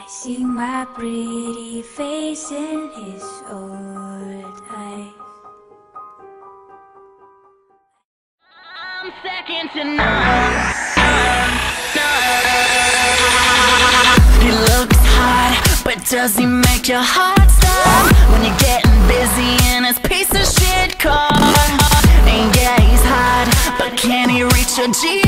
See my pretty face in his old eyes. I'm second to none. He looks hot, but does he make your heart stop when you're getting busy in his piece of shit car? And yeah, he's hot, but can he reach your G?